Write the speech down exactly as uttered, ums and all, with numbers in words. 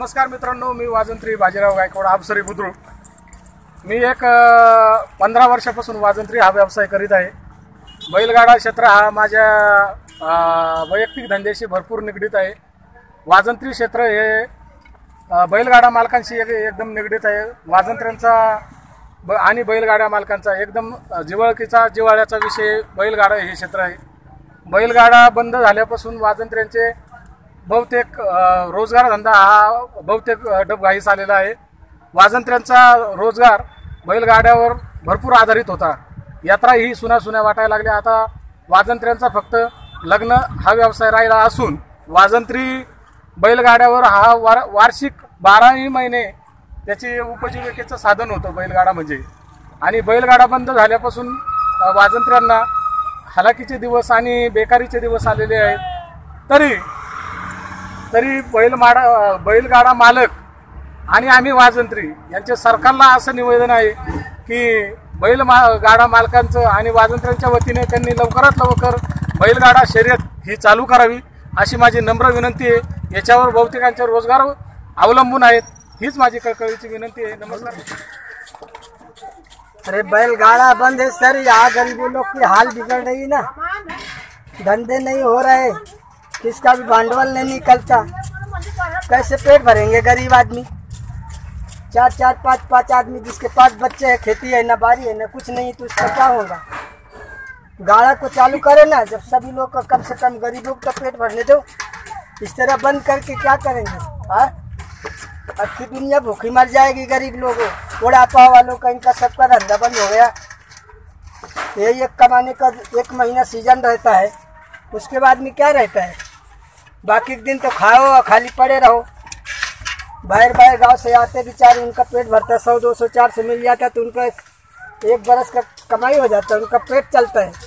नमस्कार मित्रांनो, मी वाजंत्री बाजीराव गायकवाड अवसरी बुद्रुक. मी एक पंधरा वर्षापासून वाजंत्री हा व्यवसाय करीत आहे. बैलगाडा क्षेत्र हा माझ्या वैयक्तिक धंद्याशी भरपूर निगडीत आहे. वाजंत्री क्षेत्र हे बैलगाडा मालकांशी एकदम निगडीत आहे. वाजंत्र्यांचा आणि बैलगाड्या मालकांचा एकदम जिव्हाळकीचा जिव्हाळ्याचा विषय बैलगाडा हे क्षेत्र आहे. बैलगाडा बंद झाल्यापासून वाजंत्र्यांचे बहुतेक रोजगार धंदा हा बहुतेक डबघाईस आलेला आहे. वाजंत्र्यांचा रोजगार बैलगाड्यावर भरपूर आधारित होता. यात्रा ही सुना सुन्या वाटायला लागल्या. आता वाजंत्र्यांचा फक्त लग्न हा व्यवसाय राहिला असून वाजंत्री बैलगाड्यावर हा वार वार्षिक बाराही महिने त्याची उपजीविकेचं साधन होतं बैलगाडा म्हणजे. आणि बैलगाडा बंद झाल्यापासून वाजंत्र्यांना हलाखीचे दिवस आणि बेकारीचे दिवस आलेले आहेत. तरी तरी बैलमाडा बैलगाडा मालक आणि आम्ही वाजंत्री यांचे सरकारला असं निवेदन आहे की बैल मा गाडा मालकांचं आणि वाजंत्र्यांच्या वतीने त्यांनी लवकरात लवकर बैलगाडा शर्यत ही चालू करावी अशी माझी नम्र विनंती आहे. याच्यावर बहुतेकांचे रोजगार अवलंबून आहेत. हीच माझी कळकळीची विनंती आहे. नमस्कार. अरे बैलगाड़ा बंद है सर, यहाँ गरीबों लोग की हाल बिगड़ रही ना, धंधे नहीं हो रहे, किसका भी भांडवल नहीं निकलता, कैसे पेट भरेंगे गरीब आदमी? चार चार पाँच पाँच आदमी जिसके पास बच्चे हैं, खेती है ना बारी है ना कुछ नहीं, तो उसका क्या होगा? गाड़ा को चालू करे ना, जब सभी लोग को कम से कम गरीबों का पेट भरने दो. इस तरह बंद करके क्या करेंगे? हाँ, अच्छी दुनिया भूखी मर जाएगी. गरीब लोगों बुढ़ापा वालों का इनका सबका धंधा बंद हो गया. यही एक कमाने का एक महीना सीजन रहता है, उसके बाद में क्या रहता है? बाकी दिन तो खाओ और खाली पड़े रहो. बाहर बाहर गांव से आते बेचारे, उनका पेट भरता, सौ दो सौ चार सौ मिल जाता तो उनका एक बरस का कमाई हो जाता है, उनका पेट चलता है.